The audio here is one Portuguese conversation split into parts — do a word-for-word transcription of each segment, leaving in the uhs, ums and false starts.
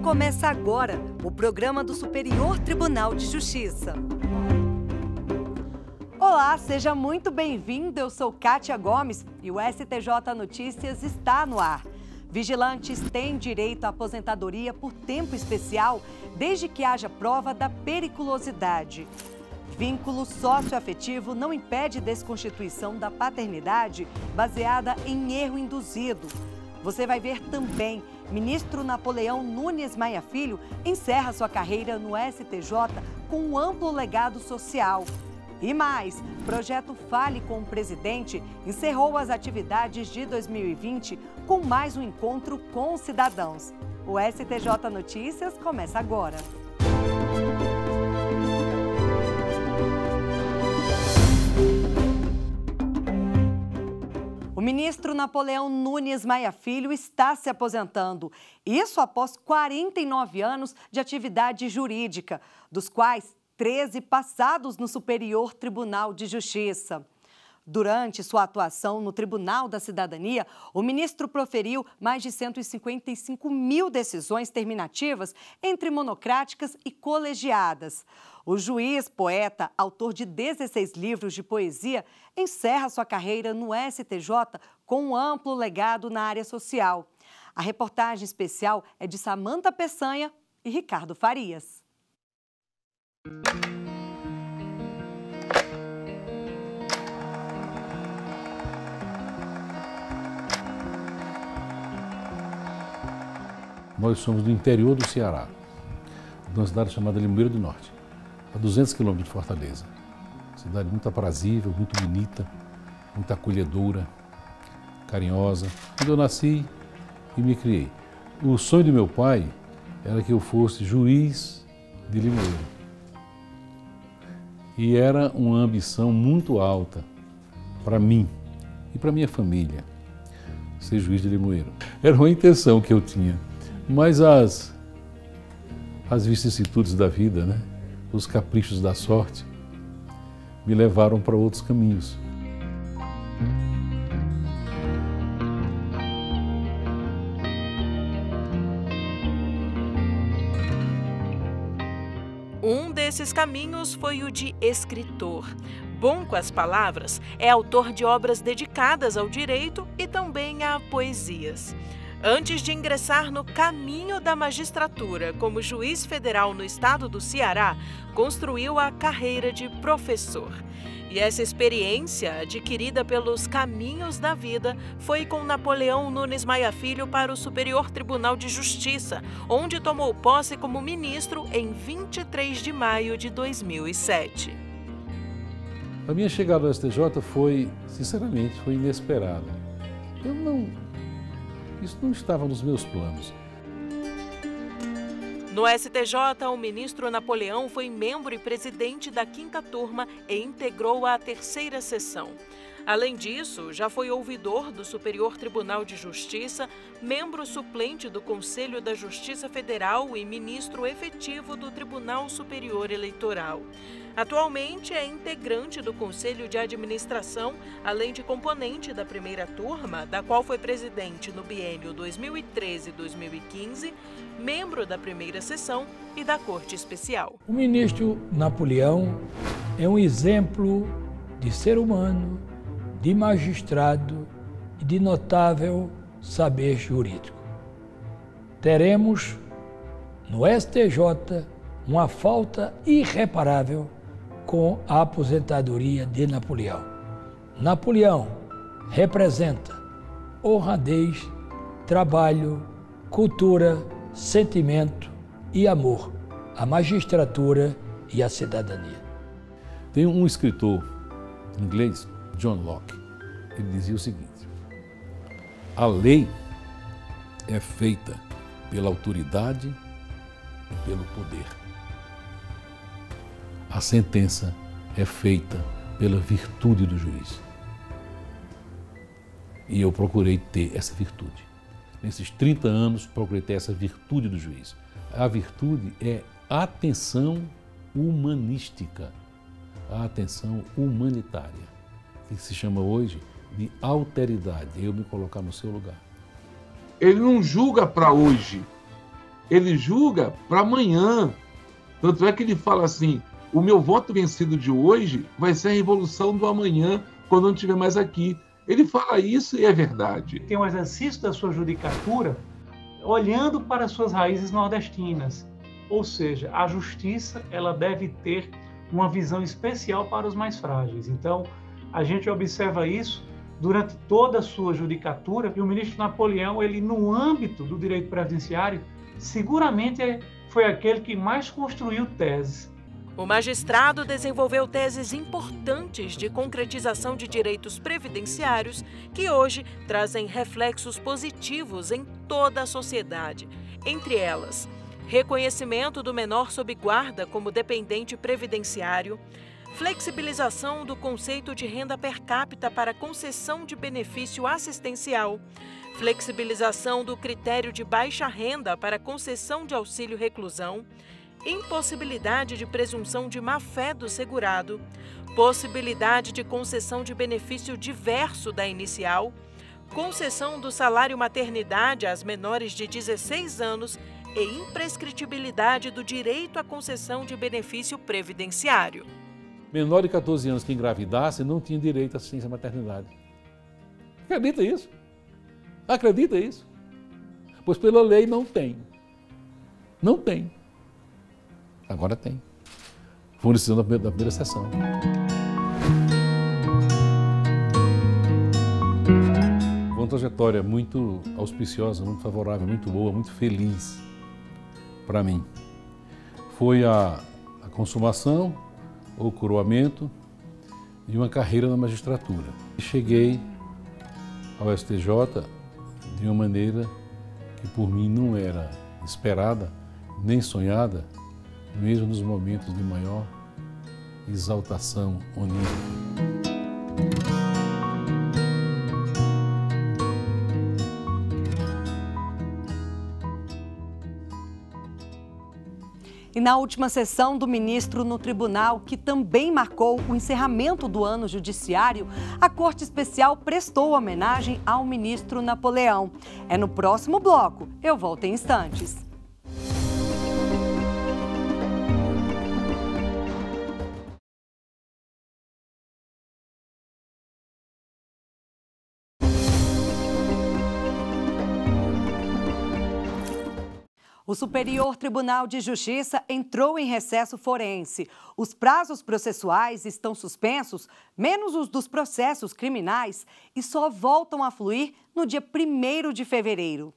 Começa agora o programa do Superior Tribunal de Justiça. Olá, seja muito bem-vindo. Eu sou Kátia Gomes e o S T J Notícias está no ar. Vigilantes têm direito à aposentadoria por tempo especial, desde que haja prova da periculosidade. Vínculo socioafetivo não impede desconstituição da paternidade baseada em erro induzido. Você vai ver também, ministro Napoleão Nunes Maia Filho encerra sua carreira no S T J com um amplo legado social. E mais, projeto Fale com o Presidente encerrou as atividades de dois mil e vinte com mais um encontro com os cidadãos. O S T J Notícias começa agora. O ministro Napoleão Nunes Maia Filho está se aposentando. Isso após quarenta e nove anos de atividade jurídica, dos quais treze passados no Superior Tribunal de Justiça. Durante sua atuação no Tribunal da Cidadania, o ministro proferiu mais de cento e cinquenta e cinco mil decisões terminativas, entre monocráticas e colegiadas. O juiz, poeta, autor de dezesseis livros de poesia, encerra sua carreira no S T J com um amplo legado na área social. A reportagem especial é de Samanta Peçanha e Ricardo Farias. Nós somos do interior do Ceará, de uma cidade chamada Limoeiro do Norte, a duzentos quilômetros de Fortaleza. Cidade muito aprazível, muito bonita, muito acolhedora, carinhosa. Onde eu nasci e me criei. O sonho do meu pai era que eu fosse juiz de Limoeiro. E era uma ambição muito alta para mim e para minha família, ser juiz de Limoeiro. Era uma intenção que eu tinha. Mas as, as vicissitudes da vida, né? Os caprichos da sorte, me levaram para outros caminhos. Um desses caminhos foi o de escritor. Bom com as palavras, é autor de obras dedicadas ao direito e também a poesias. Antes de ingressar no caminho da magistratura como juiz federal no estado do Ceará, construiu a carreira de professor. E essa experiência, adquirida pelos caminhos da vida, foi com Napoleão Nunes Maia Filho para o Superior Tribunal de Justiça, onde tomou posse como ministro em vinte e três de maio de dois mil e sete. A minha chegada ao S T J foi, sinceramente, foi inesperada. Eu não... Isso não estava nos meus planos. No S T J, o ministro Napoleão foi membro e presidente da quinta turma e integrou a terceira sessão. Além disso, já foi ouvidor do Superior Tribunal de Justiça, membro suplente do Conselho da Justiça Federal e ministro efetivo do Tribunal Superior Eleitoral. Atualmente é integrante do Conselho de Administração, além de componente da primeira turma, da qual foi presidente no biênio dois mil e treze a dois mil e quinze, membro da primeira sessão e da Corte Especial. O ministro Napoleão é um exemplo de ser humano, de magistrado e de notável saber jurídico. Teremos no S T J uma falta irreparável com a aposentadoria de Napoleão. Napoleão representa honradez, trabalho, cultura, sentimento e amor à magistratura e à cidadania. Tem um escritor inglês, John Locke, ele dizia o seguinte: a lei é feita pela autoridade e pelo poder. A sentença é feita pela virtude do juiz. E eu procurei ter essa virtude. Nesses trinta anos, procurei ter essa virtude do juiz. A virtude é a atenção humanística, a atenção humanitária, que se chama hoje de alteridade, eu me colocar no seu lugar. Ele não julga para hoje, ele julga para amanhã. Tanto é que ele fala assim, o meu voto vencido de hoje vai ser a revolução do amanhã, quando não estiver mais aqui. Ele fala isso e é verdade. Tem um exercício da sua judicatura olhando para as suas raízes nordestinas. Ou seja, a justiça ela deve ter uma visão especial para os mais frágeis. Então, a gente observa isso durante toda a sua judicatura, e o ministro Napoleão, ele no âmbito do direito previdenciário, seguramente foi aquele que mais construiu teses. O magistrado desenvolveu teses importantes de concretização de direitos previdenciários que hoje trazem reflexos positivos em toda a sociedade. Entre elas, reconhecimento do menor sob guarda como dependente previdenciário, flexibilização do conceito de renda per capita para concessão de benefício assistencial, flexibilização do critério de baixa renda para concessão de auxílio reclusão, impossibilidade de presunção de má-fé do segurado, possibilidade de concessão de benefício diverso da inicial, concessão do salário maternidade às menores de dezesseis anos e imprescritibilidade do direito à concessão de benefício previdenciário. Menor de quatorze anos que engravidasse não tinha direito à assistência à maternidade. Acredita isso? Acredita isso? Pois pela lei não tem. Não tem. Agora tem. Foi uma decisão da primeira, da primeira sessão. Foi uma trajetória muito auspiciosa, muito favorável, muito boa, muito feliz para mim. Foi a, a consumação, o coroamento de uma carreira na magistratura. Cheguei ao S T J de uma maneira que por mim não era esperada, nem sonhada, mesmo nos momentos de maior exaltação onírica. E na última sessão do ministro no tribunal, que também marcou o encerramento do ano judiciário, a Corte Especial prestou homenagem ao ministro Napoleão. É no próximo bloco. Eu volto em instantes. O Superior Tribunal de Justiça entrou em recesso forense. Os prazos processuais estão suspensos, menos os dos processos criminais, e só voltam a fluir no dia primeiro de fevereiro.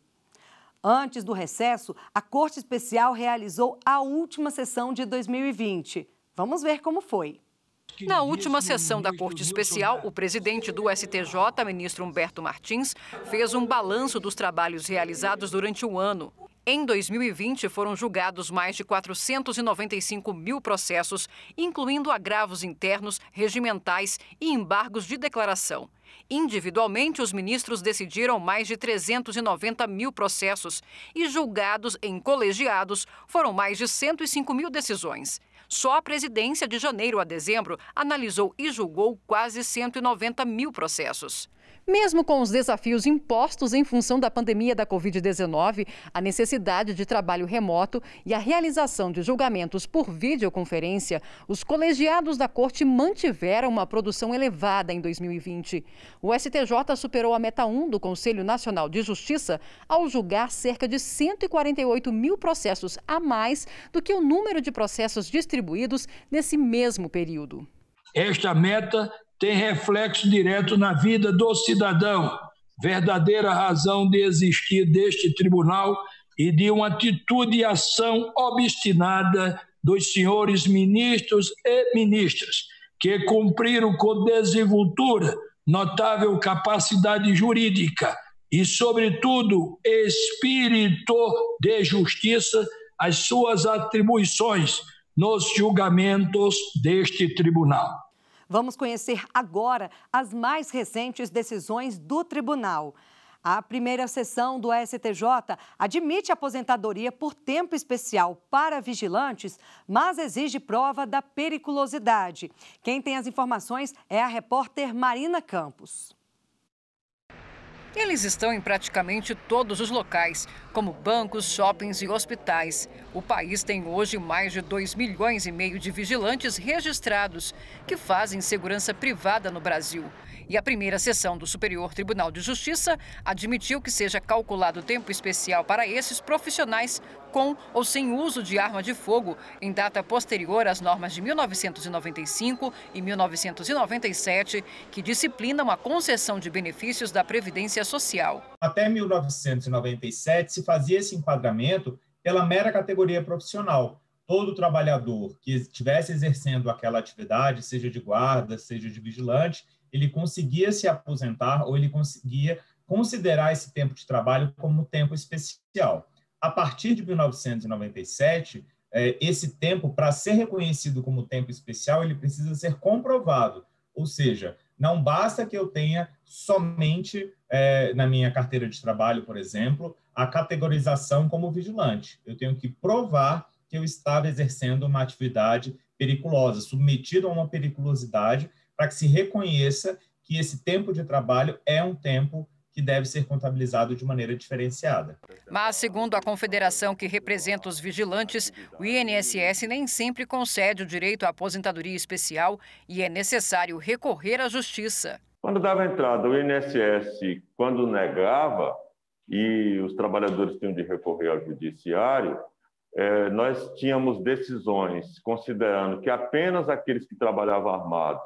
Antes do recesso, a Corte Especial realizou a última sessão de dois mil e vinte. Vamos ver como foi. Na última sessão da Corte Especial, o presidente do S T J, ministro Humberto Martins, fez um balanço dos trabalhos realizados durante o ano. Em dois mil e vinte, foram julgados mais de quatrocentos e noventa e cinco mil processos, incluindo agravos internos, regimentais e embargos de declaração. Individualmente, os ministros decidiram mais de trezentos e noventa mil processos e julgados em colegiados foram mais de cento e cinco mil decisões. Só a presidência, de janeiro a dezembro, analisou e julgou quase cento e noventa mil processos. Mesmo com os desafios impostos em função da pandemia da covid dezenove, a necessidade de trabalho remoto e a realização de julgamentos por videoconferência, os colegiados da Corte mantiveram uma produção elevada em dois mil e vinte. O S T J superou a meta um do Conselho Nacional de Justiça ao julgar cerca de cento e quarenta e oito mil processos a mais do que o número de processos distribuídos nesse mesmo período. Esta meta tem reflexo direto na vida do cidadão, verdadeira razão de existir deste tribunal e de uma atitude e ação obstinada dos senhores ministros e ministras, que cumpriram com desenvoltura, notável capacidade jurídica e, sobretudo, espírito de justiça, as suas atribuições nos julgamentos deste tribunal. Vamos conhecer agora as mais recentes decisões do tribunal. A primeira sessão do S T J admite aposentadoria por tempo especial para vigilantes, mas exige prova da periculosidade. Quem tem as informações é a repórter Marina Campos. Eles estão em praticamente todos os locais, como bancos, shoppings e hospitais. O país tem hoje mais de dois milhões e meio de vigilantes registrados que fazem segurança privada no Brasil. E a primeira sessão do Superior Tribunal de Justiça admitiu que seja calculado tempo especial para esses profissionais com ou sem uso de arma de fogo em data posterior às normas de mil novecentos e noventa e cinco e mil novecentos e noventa e sete, que disciplinam a concessão de benefícios da Previdência Social. Até mil novecentos e noventa e sete se fazia esse enquadramento pela mera categoria profissional. Todo trabalhador que estivesse exercendo aquela atividade, seja de guarda, seja de vigilante, ele conseguia se aposentar ou ele conseguia considerar esse tempo de trabalho como tempo especial. A partir de mil novecentos e noventa e sete, esse tempo, para ser reconhecido como tempo especial, ele precisa ser comprovado. Ou seja, não basta que eu tenha somente, é, na minha carteira de trabalho, por exemplo, a categorização como vigilante. Eu tenho que provar que eu estava exercendo uma atividade periculosa, submetido a uma periculosidade, para que se reconheça que esse tempo de trabalho é um tempo que deve ser contabilizado de maneira diferenciada. Mas, segundo a confederação que representa os vigilantes, o I N S S nem sempre concede o direito à aposentadoria especial e é necessário recorrer à justiça. Quando dava entrada o I N S S, quando negava, e os trabalhadores tinham de recorrer ao judiciário, eh, nós tínhamos decisões considerando que apenas aqueles que trabalhavam armados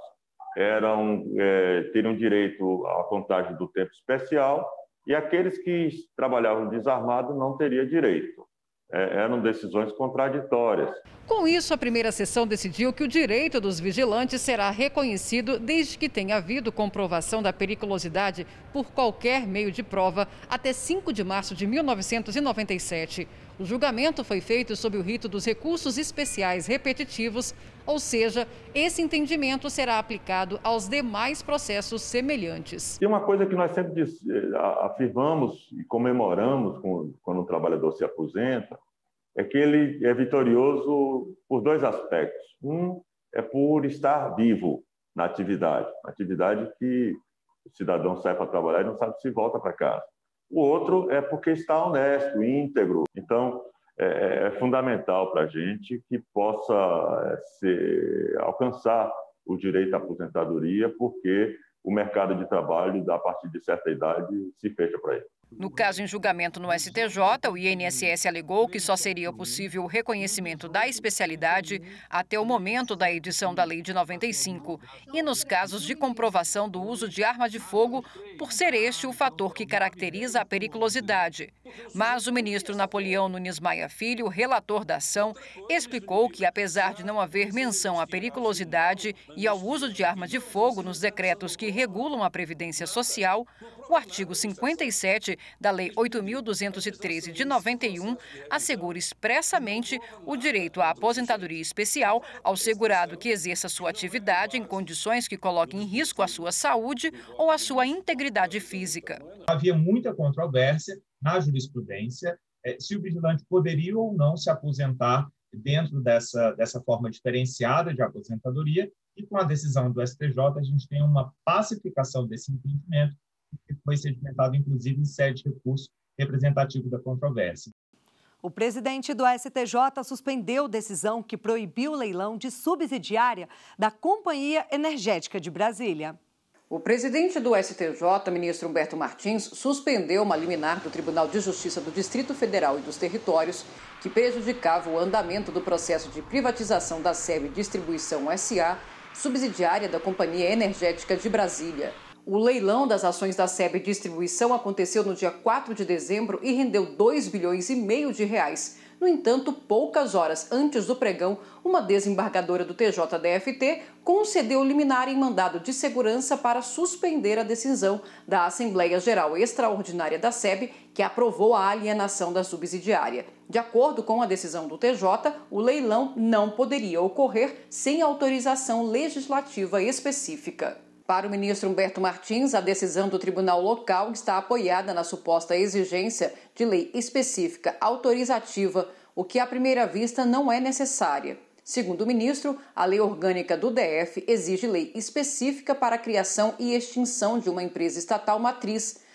eram, é, teriam direito à contagem do tempo especial e aqueles que trabalhavam desarmados não teriam direito. É, eram decisões contraditórias. Com isso, a primeira sessão decidiu que o direito dos vigilantes será reconhecido desde que tenha havido comprovação da periculosidade por qualquer meio de prova até cinco de março de mil novecentos e noventa e sete. O julgamento foi feito sob o rito dos recursos especiais repetitivos, ou seja, esse entendimento será aplicado aos demais processos semelhantes. E uma coisa que nós sempre diz, afirmamos e comemoramos quando um trabalhador se aposenta é que ele é vitorioso por dois aspectos. Um é por estar vivo na atividade, na atividade que o cidadão sai para trabalhar e não sabe se volta para casa. O outro é porque está honesto, íntegro. Então, é, é fundamental para a gente que possa é, ser, alcançar o direito à aposentadoria, porque o mercado de trabalho, a partir de certa idade, se fecha para ele. No caso em julgamento no S T J, o I N S S alegou que só seria possível o reconhecimento da especialidade até o momento da edição da Lei de noventa e cinco e nos casos de comprovação do uso de arma de fogo, por ser este o fator que caracteriza a periculosidade. Mas o ministro Napoleão Nunes Maia Filho, relator da ação, explicou que, apesar de não haver menção à periculosidade e ao uso de arma de fogo nos decretos que regulam a Previdência Social, o artigo cinquenta e sete da Lei oito mil duzentos e treze de noventa e um assegura expressamente o direito à aposentadoria especial ao segurado que exerça sua atividade em condições que coloquem em risco a sua saúde ou a sua integridade física. Havia muita controvérsia na jurisprudência se o vigilante poderia ou não se aposentar dentro dessa, dessa forma diferenciada de aposentadoria, e com a decisão do S T J a gente tem uma pacificação desse entendimento, que foi sedimentado, inclusive, em sede de recurso representativo da controvérsia. O presidente do S T J suspendeu decisão que proibiu o leilão de subsidiária da Companhia Energética de Brasília. O presidente do S T J, ministro Humberto Martins, suspendeu uma liminar do Tribunal de Justiça do Distrito Federal e dos Territórios que prejudicava o andamento do processo de privatização da S E B Distribuição S A, subsidiária da Companhia Energética de Brasília. O leilão das ações da S E B Distribuição aconteceu no dia quatro de dezembro e rendeu dois bilhões e meio de reais. No entanto, poucas horas antes do pregão, uma desembargadora do T J D F T concedeu liminar em mandado de segurança para suspender a decisão da Assembleia Geral Extraordinária da S E B, que aprovou a alienação da subsidiária. De acordo com a decisão do T J, o leilão não poderia ocorrer sem autorização legislativa específica. Para o ministro Humberto Martins, a decisão do tribunal local está apoiada na suposta exigência de lei específica autorizativa, o que à primeira vista não é necessária. Segundo o ministro, a lei orgânica do D F exige lei específica para a criação e extinção de uma empresa estatal matriz.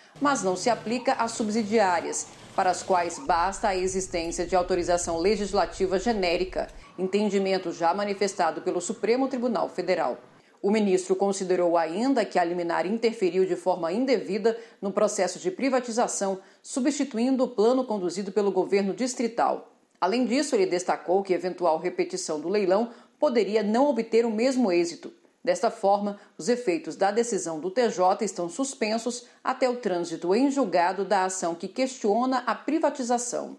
mas não se aplica às subsidiárias, para as quais basta a existência de autorização legislativa genérica, entendimento já manifestado pelo Supremo Tribunal Federal. O ministro considerou ainda que a liminar interferiu de forma indevida no processo de privatização, substituindo o plano conduzido pelo governo distrital. Além disso, ele destacou que eventual repetição do leilão poderia não obter o mesmo êxito. Desta forma, os efeitos da decisão do T J estão suspensos até o trânsito em julgado da ação que questiona a privatização.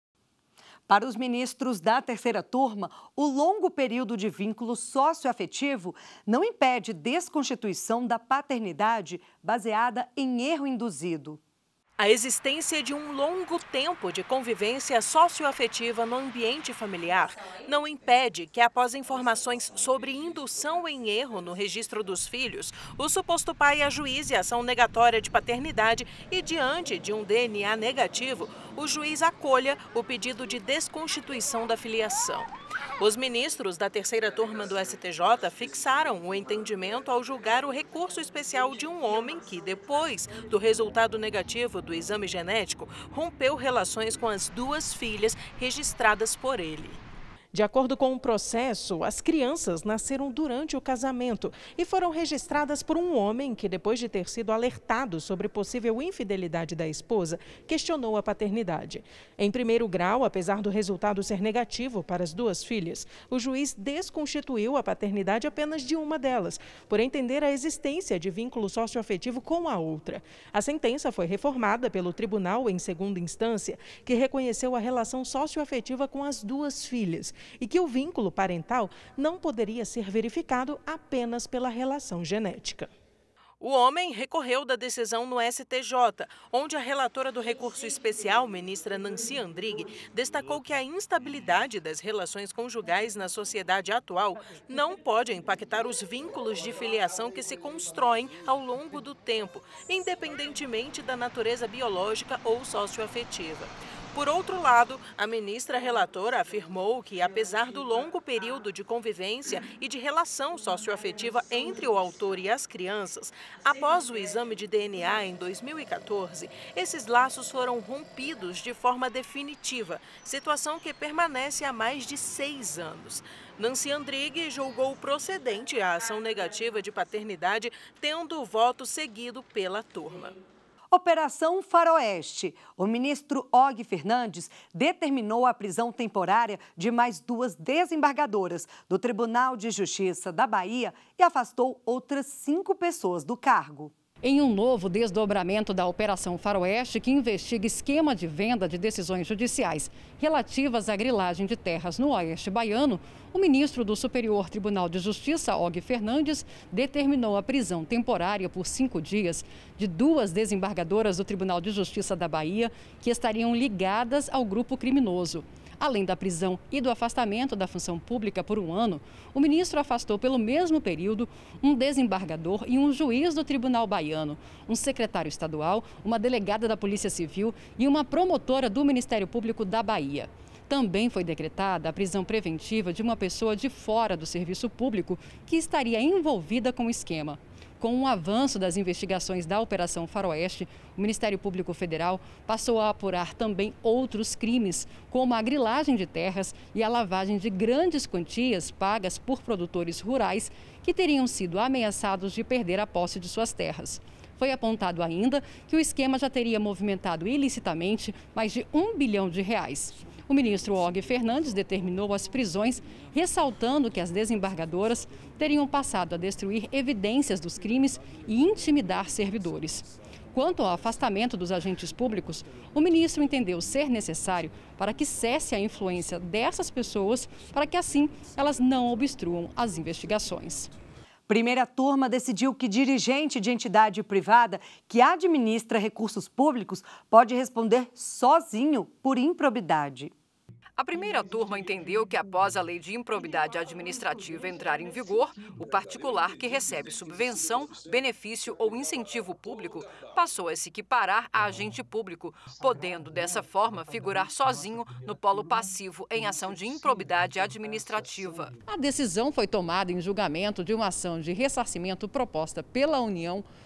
Para os ministros da terceira turma, o longo período de vínculo socioafetivo não impede desconstituição da paternidade baseada em erro induzido. A existência de um longo tempo de convivência socioafetiva no ambiente familiar não impede que, após informações sobre indução em erro no registro dos filhos, o suposto pai ajuize a ação negatória de paternidade e, diante de um D N A negativo, o juiz acolha o pedido de desconstituição da filiação. Os ministros da terceira turma do S T J fixaram o entendimento ao julgar o recurso especial de um homem que, depois do resultado negativo do exame genético, rompeu relações com as duas filhas registradas por ele. De acordo com o processo, as crianças nasceram durante o casamento e foram registradas por um homem que, depois de ter sido alertado sobre possível infidelidade da esposa, questionou a paternidade. Em primeiro grau, apesar do resultado ser negativo para as duas filhas, o juiz desconstituiu a paternidade apenas de uma delas, por entender a existência de vínculo socioafetivo com a outra. A sentença foi reformada pelo tribunal em segunda instância, que reconheceu a relação socioafetiva com as duas filhas e que o vínculo parental não poderia ser verificado apenas pela relação genética. O homem recorreu da decisão no S T J, onde a relatora do recurso especial, ministra Nancy Andrighi, destacou que a instabilidade das relações conjugais na sociedade atual não pode impactar os vínculos de filiação que se constroem ao longo do tempo, independentemente da natureza biológica ou socioafetiva. Por outro lado, a ministra relatora afirmou que, apesar do longo período de convivência e de relação socioafetiva entre o autor e as crianças, após o exame de D N A em dois mil e quatorze, esses laços foram rompidos de forma definitiva, situação que permanece há mais de seis anos. Nancy Andrighi julgou procedente a ação negativa de paternidade, tendo o voto seguido pela turma. Operação Faroeste. O ministro Og Fernandes determinou a prisão temporária de mais duas desembargadoras do Tribunal de Justiça da Bahia e afastou outras cinco pessoas do cargo. Em um novo desdobramento da Operação Faroeste, que investiga esquema de venda de decisões judiciais relativas à grilagem de terras no Oeste Baiano, o ministro do Superior Tribunal de Justiça, Og Fernandes, determinou a prisão temporária por cinco dias de duas desembargadoras do Tribunal de Justiça da Bahia que estariam ligadas ao grupo criminoso. Além da prisão e do afastamento da função pública por um ano, o ministro afastou pelo mesmo período um desembargador e um juiz do Tribunal Baiano, um secretário estadual, uma delegada da Polícia Civil e uma promotora do Ministério Público da Bahia. Também foi decretada a prisão preventiva de uma pessoa de fora do serviço público que estaria envolvida com o esquema. Com o avanço das investigações da Operação Faroeste, o Ministério Público Federal passou a apurar também outros crimes, como a grilagem de terras e a lavagem de grandes quantias pagas por produtores rurais que teriam sido ameaçados de perder a posse de suas terras. Foi apontado ainda que o esquema já teria movimentado ilicitamente mais de um bilhão de reais. O ministro Og Fernandes determinou as prisões, ressaltando que as desembargadoras teriam passado a destruir evidências dos crimes e intimidar servidores. Quanto ao afastamento dos agentes públicos, o ministro entendeu ser necessário para que cesse a influência dessas pessoas, para que assim elas não obstruam as investigações. Primeira turma decidiu que dirigente de entidade privada que administra recursos públicos pode responder sozinho por improbidade. A primeira turma entendeu que, após a lei de improbidade administrativa entrar em vigor, o particular que recebe subvenção, benefício ou incentivo público passou a se equiparar a agente público, podendo, dessa forma, figurar sozinho no polo passivo em ação de improbidade administrativa. A decisão foi tomada em julgamento de uma ação de ressarcimento proposta pela União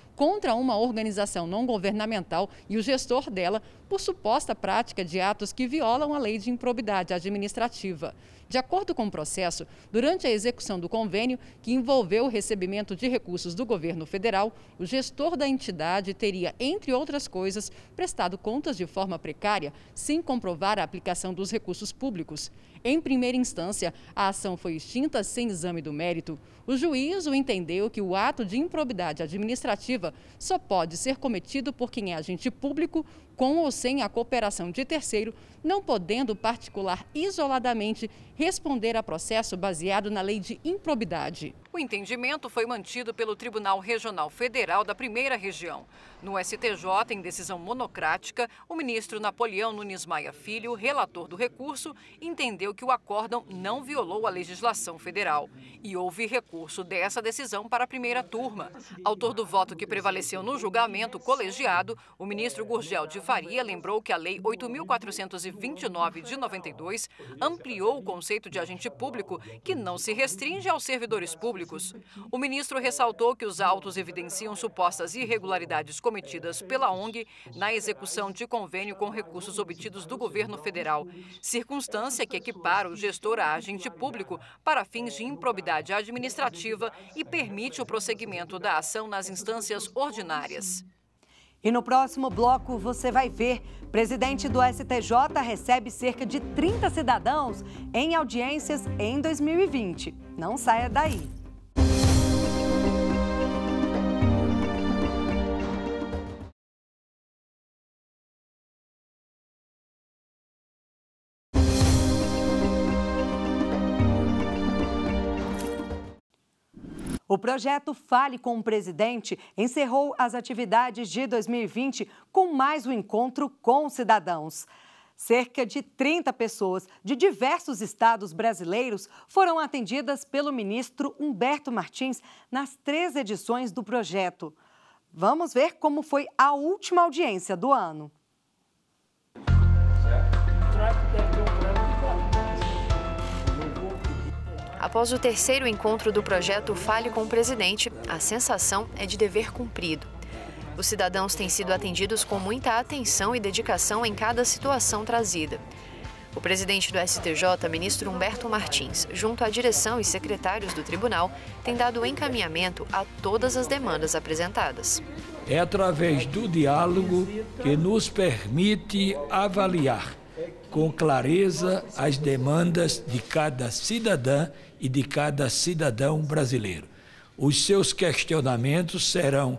contra uma organização não governamental e o gestor dela por suposta prática de atos que violam a lei de improbidade administrativa. De acordo com o processo, durante a execução do convênio, que envolveu o recebimento de recursos do governo federal, o gestor da entidade teria, entre outras coisas, prestado contas de forma precária, sem comprovar a aplicação dos recursos públicos. Em primeira instância, a ação foi extinta sem exame do mérito. O juízo entendeu que o ato de improbidade administrativa só pode ser cometido por quem é agente público, com ou sem a cooperação de terceiro, não podendo particular isoladamente responder a processo baseado na lei de improbidade. O entendimento foi mantido pelo Tribunal Regional Federal da Primeira Região. No S T J, em decisão monocrática, o ministro Napoleão Nunes Maia Filho, relator do recurso, entendeu que o acórdão não violou a legislação federal. E houve recurso dessa decisão para a primeira turma. Autor do voto que prevaleceu no julgamento colegiado, o ministro Gurgel de Faria lembrou que a Lei oito mil quatrocentos e vinte e nove de noventa e dois ampliou o conceito de agente público, que não se restringe aos servidores públicos. O ministro ressaltou que os autos evidenciam supostas irregularidades cometidas pela O N G na execução de convênio com recursos obtidos do governo federal, circunstância que equipara o gestor a agente público para fins de improbidade administrativa e permite o prosseguimento da ação nas instâncias ordinárias. E no próximo bloco você vai ver, presidente do S T J recebe cerca de trinta cidadãos em audiências em dois mil e vinte. Não saia daí. O projeto Fale com o Presidente encerrou as atividades de dois mil e vinte com mais um encontro com cidadãos. Cerca de trinta pessoas de diversos estados brasileiros foram atendidas pelo ministro Humberto Martins nas três edições do projeto. Vamos ver como foi a última audiência do ano. Após o terceiro encontro do projeto Fale com o Presidente, a sensação é de dever cumprido. Os cidadãos têm sido atendidos com muita atenção e dedicação em cada situação trazida. O presidente do S T J, ministro Humberto Martins, junto à direção e secretários do tribunal, tem dado encaminhamento a todas as demandas apresentadas. É através do diálogo que nos permite avaliar com clareza as demandas de cada cidadã e de cada cidadão brasileiro. Os seus questionamentos serão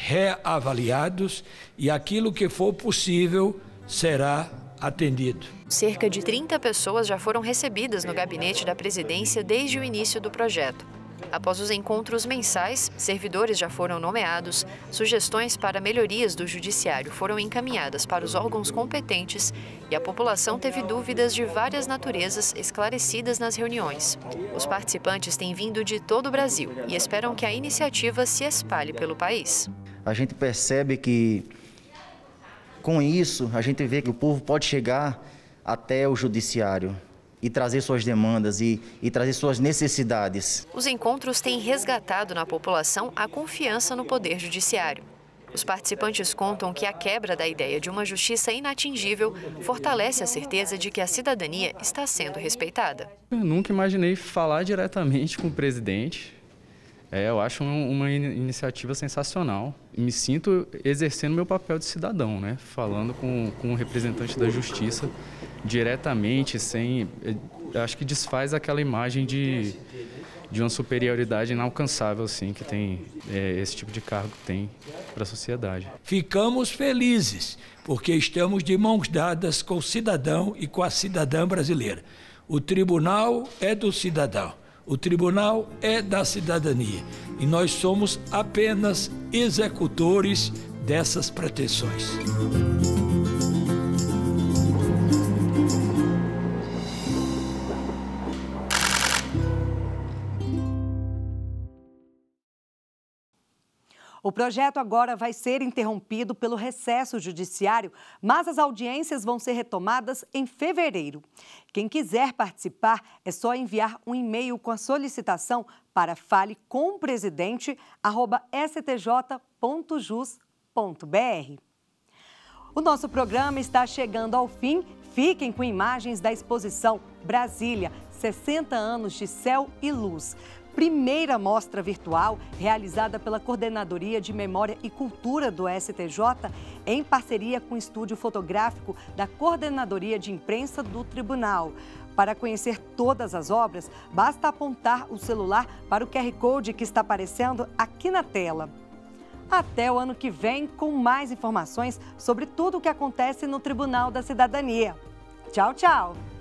reavaliados e aquilo que for possível será atendido. Cerca de trinta pessoas já foram recebidas no gabinete da presidência desde o início do projeto. Após os encontros mensais, servidores já foram nomeados, sugestões para melhorias do judiciário foram encaminhadas para os órgãos competentes e a população teve dúvidas de várias naturezas esclarecidas nas reuniões. Os participantes têm vindo de todo o Brasil e esperam que a iniciativa se espalhe pelo país. A gente percebe que, com isso, a gente vê que o povo pode chegar até o judiciário e trazer suas demandas e, e trazer suas necessidades. Os encontros têm resgatado na população a confiança no Poder Judiciário. Os participantes contam que a quebra da ideia de uma justiça inatingível fortalece a certeza de que a cidadania está sendo respeitada. Eu nunca imaginei falar diretamente com o presidente. É, eu acho uma iniciativa sensacional. Me sinto exercendo meu papel de cidadão, né? Falando com, com o representante da justiça diretamente, sem... Acho que desfaz aquela imagem de, de uma superioridade inalcançável, assim, que tem é, esse tipo de cargo que tem para a sociedade. Ficamos felizes, porque estamos de mãos dadas com o cidadão e com a cidadã brasileira. O tribunal é do cidadão. O tribunal é da cidadania e nós somos apenas executores dessas pretensões. O projeto agora vai ser interrompido pelo recesso judiciário, mas as audiências vão ser retomadas em fevereiro. Quem quiser participar é só enviar um e-mail com a solicitação para fale com o presidente arroba s t j ponto jus ponto b r. O nosso programa está chegando ao fim. Fiquem com imagens da exposição Brasília, sessenta anos de céu e luz. Primeira mostra virtual realizada pela Coordenadoria de Memória e Cultura do S T J, em parceria com o Estúdio Fotográfico da Coordenadoria de Imprensa do Tribunal. Para conhecer todas as obras, basta apontar o celular para o Q R Code que está aparecendo aqui na tela. Até o ano que vem com mais informações sobre tudo o que acontece no Tribunal da Cidadania. Tchau, tchau!